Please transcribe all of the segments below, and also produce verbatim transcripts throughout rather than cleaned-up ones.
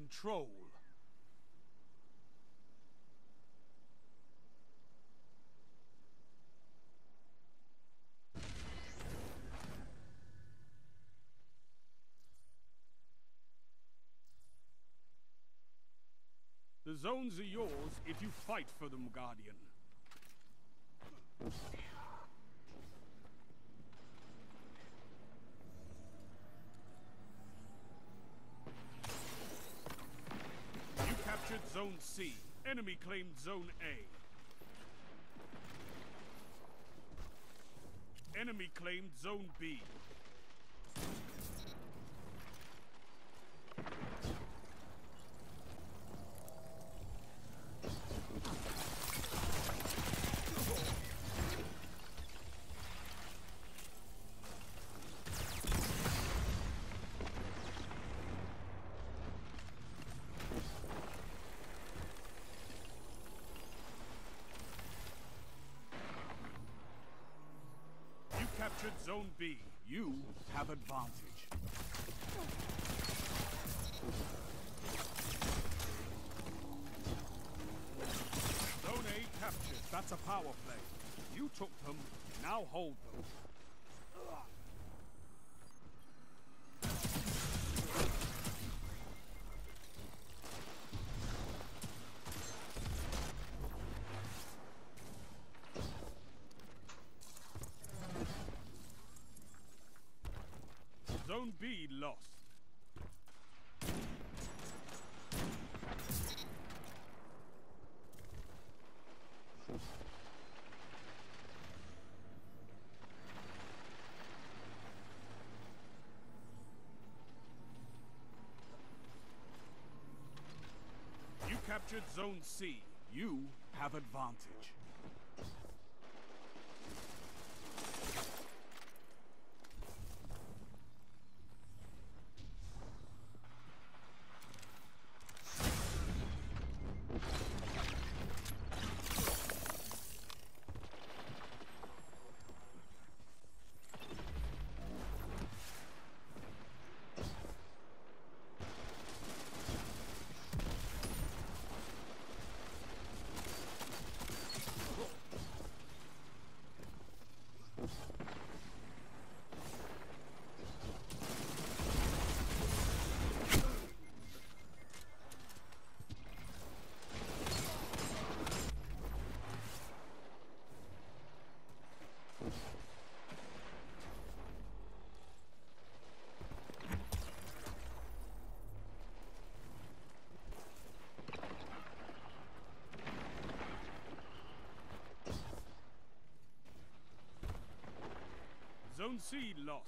control. The zones are yours if you fight for them, Guardian. You captured Zone C. Enemy claimed Zone A. Enemy claimed Zone B. Captured Zone B. You have advantage. Zone A captured. That's a power play. You took them, now hold them. Zone B lost. You captured Zone C. You have advantage. Zone C lost.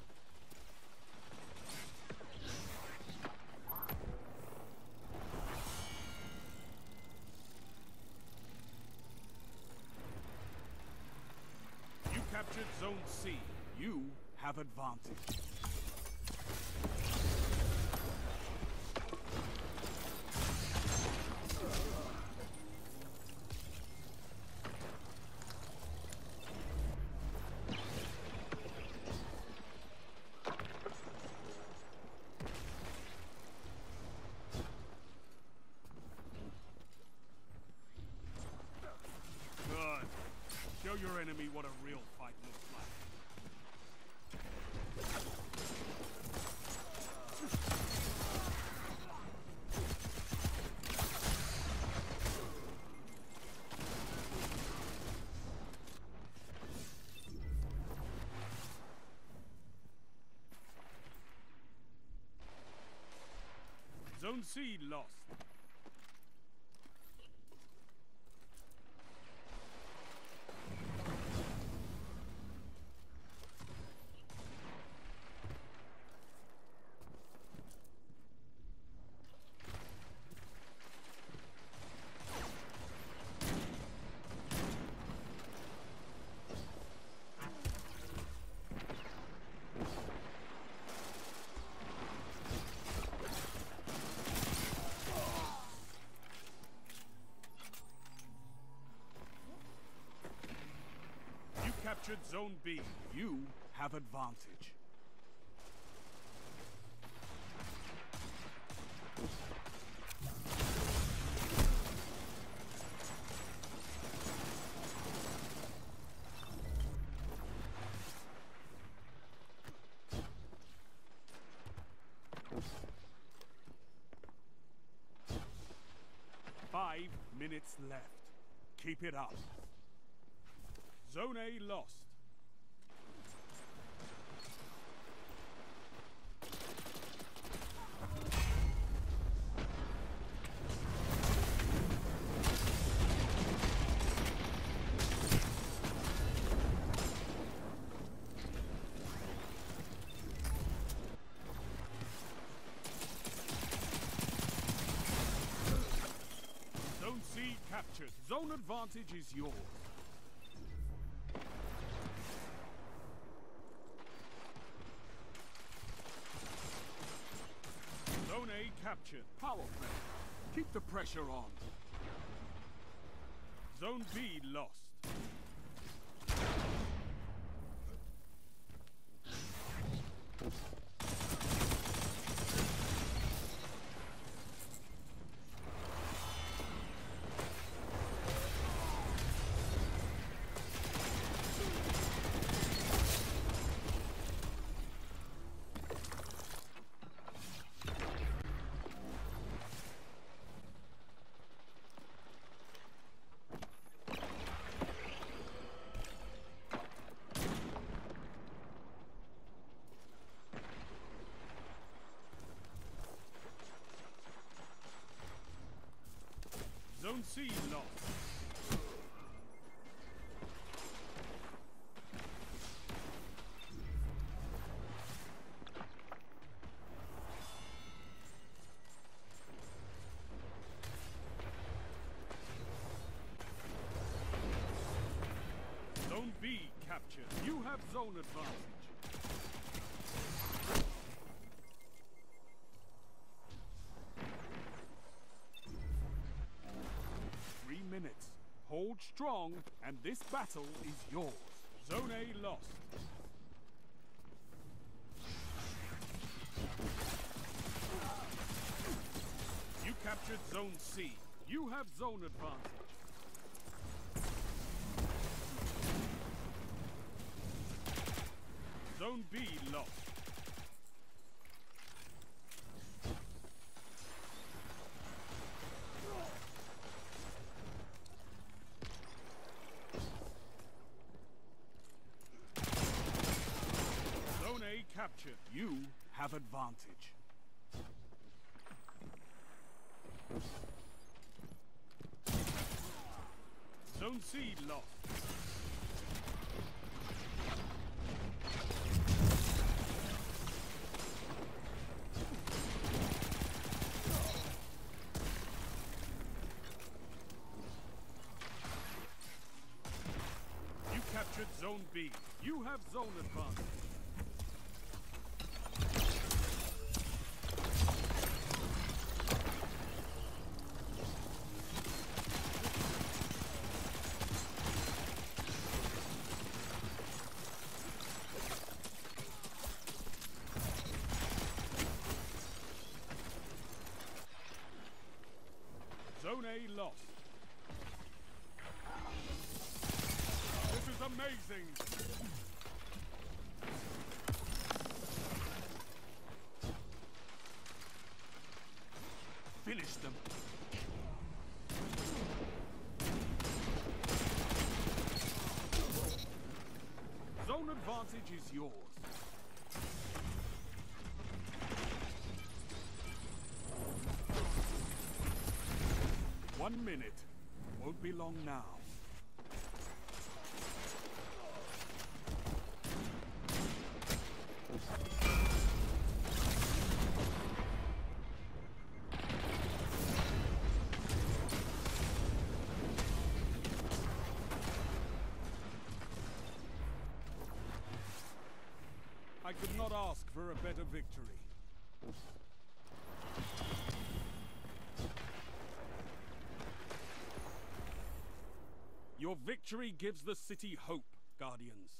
You captured Zone C. You have advantage. Good. Show your enemy what a real fight looks like. Zone C lost. Captured Zone B. You have advantage. Five minutes left. Keep it up. Zone A lost. Zone C captured. Zone advantage is yours. Zone A captured. Power play. Keep the pressure on. Zone B lost. Zone C lost. Zone B captured. You have zone advantage. Minutes. Hold strong, and this battle is yours. Zone A lost. You captured Zone C. You have zone advantage. Zone B lost. Captured. You have advantage. Zone C lost. You captured Zone B. You have zone advantage. Zone A lost. This is amazing. Finish them. Zone advantage is yours. One minute. Won't be long now. I could not ask for a better victory. Your victory gives the city hope, Guardians.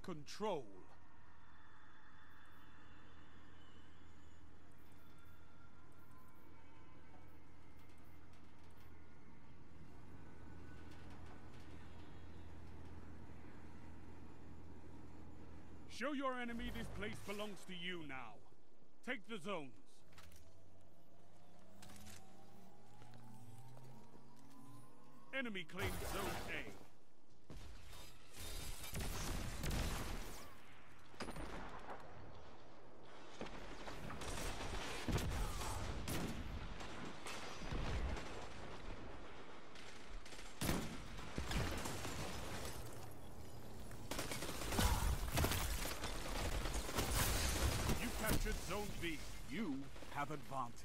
control. Show your enemy this place belongs to you now. Take the zones. Enemy claims Zone A. Zone B, you have advantage.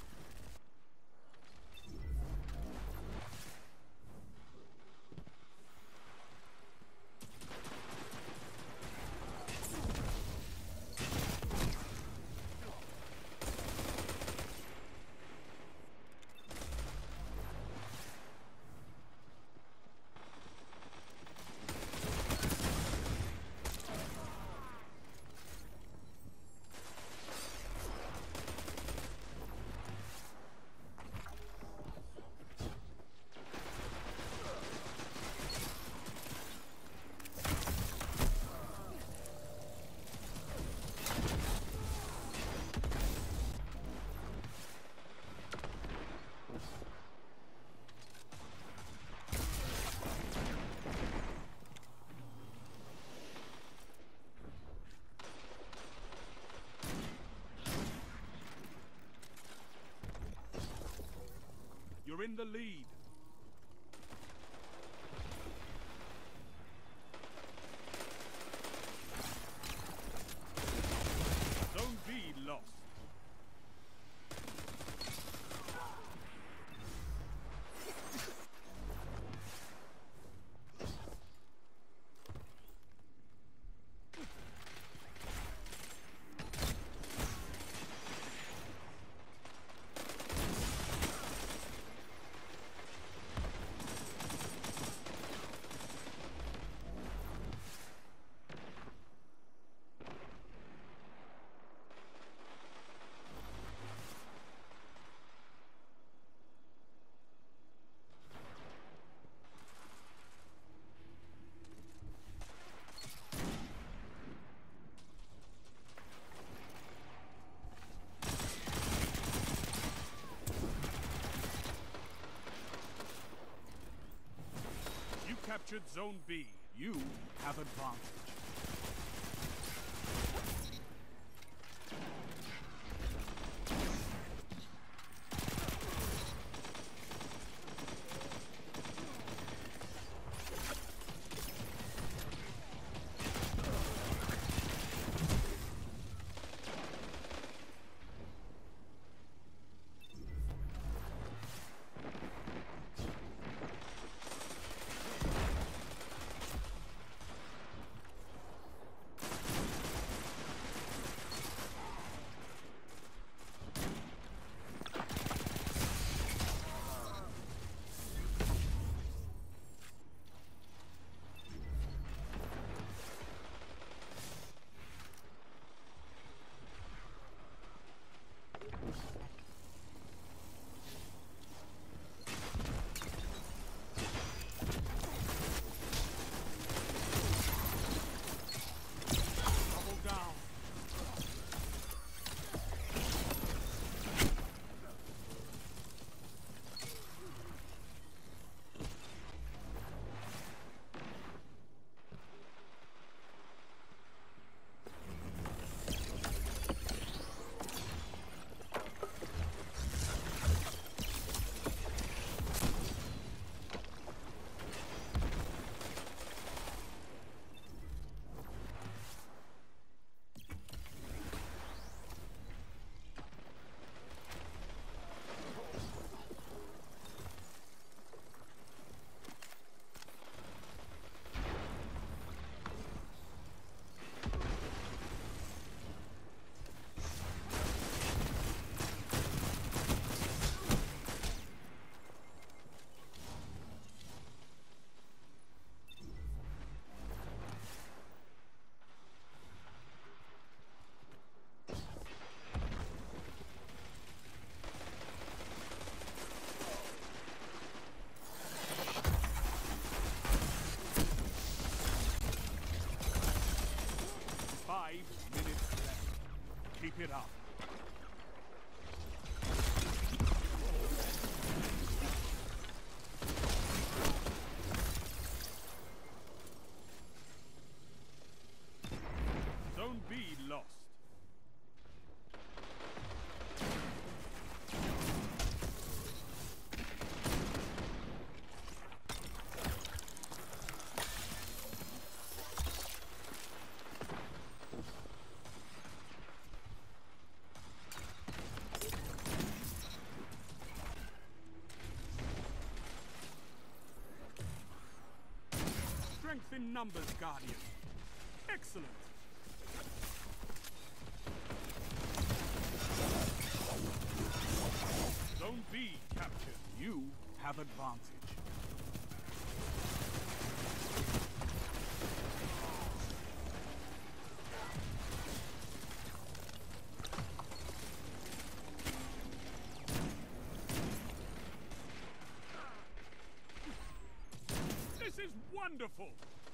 You're in the lead. Zone B lost. Captured Zone B. You have advantage. it up. Zone B lost. Strength in numbers, Guardian. Excellent. Zone B captured. You have advantage. This is wonderful!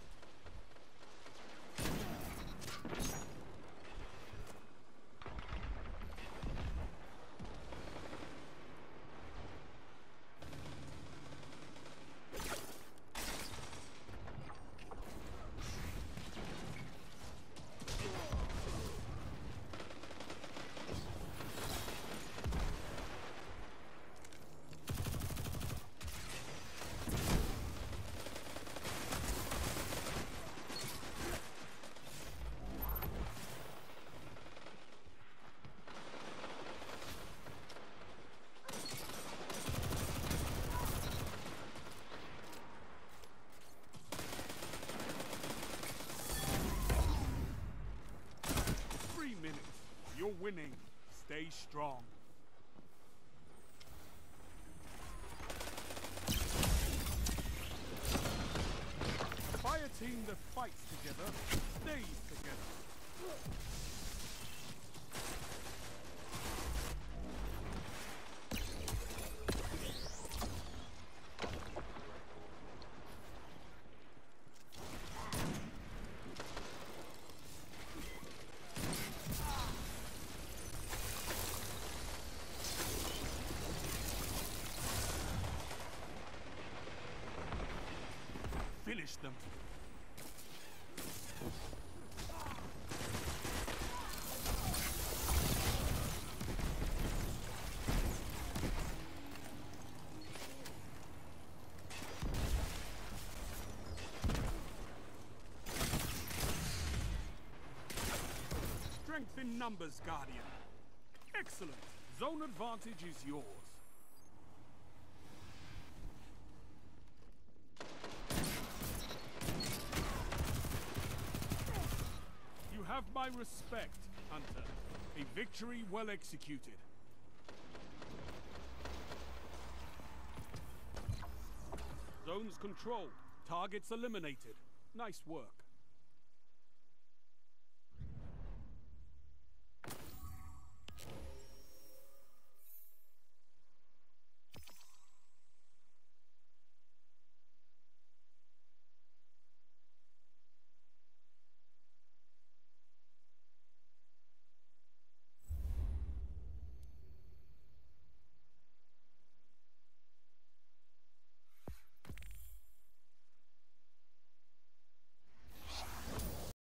Minutes. You're winning. Stay strong. Fire team that fights together stays together. Finish them. Strength in numbers, Guardian. Excellent. Zone advantage is yours. You have my respect, Hunter. A victory well executed. Zones controlled. Targets eliminated. Nice work.